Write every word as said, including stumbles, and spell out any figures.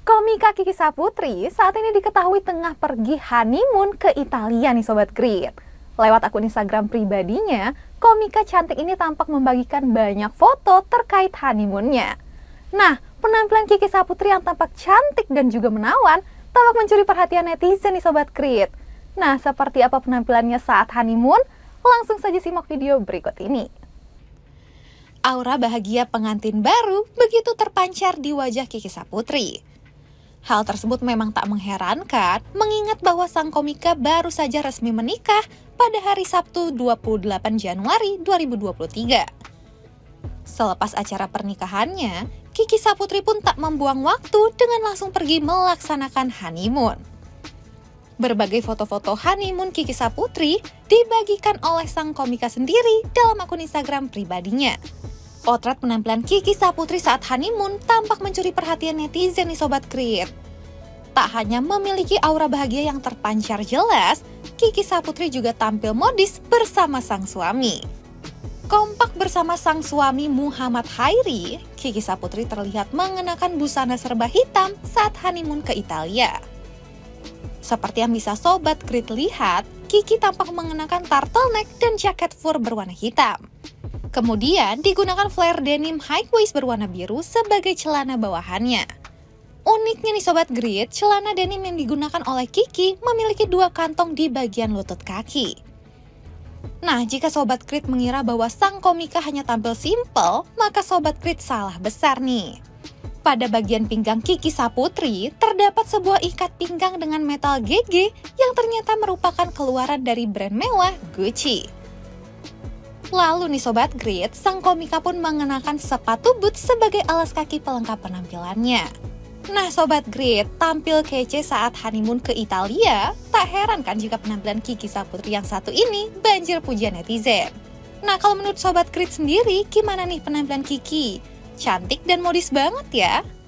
Komika Kiki Saputri saat ini diketahui tengah pergi honeymoon ke Italia nih Sobat Grit. Lewat akun Instagram pribadinya, komika cantik ini tampak membagikan banyak foto terkait honeymoonnya. Nah, penampilan Kiki Saputri yang tampak cantik dan juga menawan tampak mencuri perhatian netizen nih Sobat Grit. Nah, seperti apa penampilannya saat honeymoon? Langsung saja simak video berikut ini. Aura bahagia pengantin baru begitu terpancar di wajah Kiki Saputri. Hal tersebut memang tak mengherankan, mengingat bahwa sang komika baru saja resmi menikah pada hari Sabtu dua puluh delapan Januari dua ribu dua puluh tiga. Selepas acara pernikahannya, Kiki Saputri pun tak membuang waktu dengan langsung pergi melaksanakan honeymoon. Berbagai foto-foto honeymoon Kiki Saputri dibagikan oleh sang komika sendiri dalam akun Instagram pribadinya. Potret penampilan Kiki Saputri saat honeymoon tampak mencuri perhatian netizen nih Sobat Grit. Tak hanya memiliki aura bahagia yang terpancar jelas, Kiki Saputri juga tampil modis bersama sang suami. Kompak bersama sang suami Muhammad Hairi, Kiki Saputri terlihat mengenakan busana serba hitam saat honeymoon ke Italia. Seperti yang bisa Sobat Grit lihat, Kiki tampak mengenakan turtleneck dan jaket fur berwarna hitam. Kemudian digunakan flare denim high waist berwarna biru sebagai celana bawahannya. Uniknya nih Sobat Grit, celana denim yang digunakan oleh Kiki memiliki dua kantong di bagian lutut kaki. Nah, jika Sobat Grit mengira bahwa sang komika hanya tampil simple, maka Sobat Grit salah besar nih. Pada bagian pinggang Kiki Saputri, terdapat sebuah ikat pinggang dengan metal G G yang ternyata merupakan keluaran dari brand mewah Gucci. Lalu nih Sobat Grit, sang komika pun mengenakan sepatu boots sebagai alas kaki pelengkap penampilannya. Nah Sobat Grit, tampil kece saat honeymoon ke Italia, tak heran kan jika penampilan Kiki Saputri yang satu ini banjir pujian netizen. Nah kalau menurut Sobat Grit sendiri, gimana nih penampilan Kiki? Cantik dan modis banget ya?